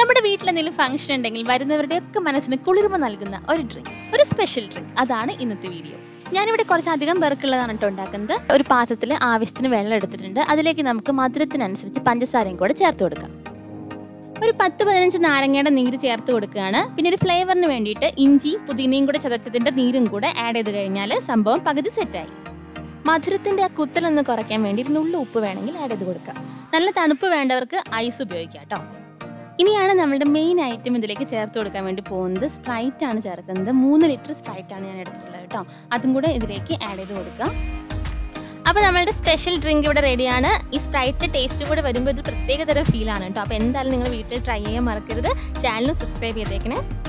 നമ്മുടെ വീട്ടിൽ എന്തെങ്കിലും ഫംഗ്ഷൻ ഉണ്ടെങ്കിൽ വരുന്നവരുടെയൊക്കെ മനസ്സിന് കുളിർമ നൽകുന്ന ഒരു ഡ്രിങ്ക്, ഒരു സ്പെഷ്യൽ ഡ്രിങ്ക്, അതാണ് ഇന്നത്തെ വീഡിയോ. ഞാനിവിടെ കുറച്ചധികം പേർക്കുള്ളതാണ് കേട്ടോ ഉണ്ടാക്കുന്നത്. ഒരു പാത്രത്തിൽ ആവശ്യത്തിന് വെള്ളം എടുത്തിട്ടുണ്ട്. അതിലേക്ക് നമുക്ക് മധുരത്തിനനുസരിച്ച് പഞ്ചസാരയും കൂടെ ചേർത്ത് കൊടുക്കാം. ഒരു 10-15 നാരങ്ങയുടെ നീര് ചേർത്ത് കൊടുക്കുകയാണ്. പിന്നെ ഒരു ഫ്ലേവറിന് വേണ്ടിയിട്ട് ഇഞ്ചിയും പുതിനയും കൂടെ ചതച്ചതിന്റെ നീരും കൂടെ ആഡ് ചെയ്ത് കഴിഞ്ഞാൽ സംഭവം പകുതി സെറ്റായി. മധുരത്തിന്റെ ആ കുത്തലൊന്ന് കുറയ്ക്കാൻ വേണ്ടി നുള്ളു ഉപ്പ് വേണമെങ്കിൽ ആഡ് ചെയ്ത് കൊടുക്കാം. നല്ല തണുപ്പ് വേണ്ടവർക്ക് ഐസ് ഉപയോഗിക്കാം കേട്ടോ. ഇനിയാണ് നമ്മളുടെ മെയിൻ ഐറ്റം ഇതിലേക്ക് ചേർത്ത് കൊടുക്കാൻ വേണ്ടി പോകുന്നത്. സ്പ്രൈറ്റ് ആണ് ചേർക്കുന്നത്. 3 ലിറ്റർ സ്പ്രൈറ്റ് ആണ് ഞാൻ എടുത്തിട്ടുള്ളത് കേട്ടോ. അതും കൂടെ ഇതിലേക്ക് ആഡ് ചെയ്ത് കൊടുക്കാം. അപ്പോൾ നമ്മളുടെ സ്പെഷ്യൽ ഡ്രിങ്ക് ഇവിടെ റെഡിയാണ്. ഈ സ്പ്രൈറ്റിന്റെ ടേസ്റ്റ് കൂടെ വരുമ്പോൾ ഇത് പ്രത്യേക തരം ഫീൽ ആണ് കേട്ടോ. അപ്പോൾ എന്തായാലും നിങ്ങൾ വീട്ടിൽ ട്രൈ ചെയ്യാൻ മറക്കരുത്. ചാനലും സബ്സ്ക്രൈബ് ചെയ്തേക്കണേ.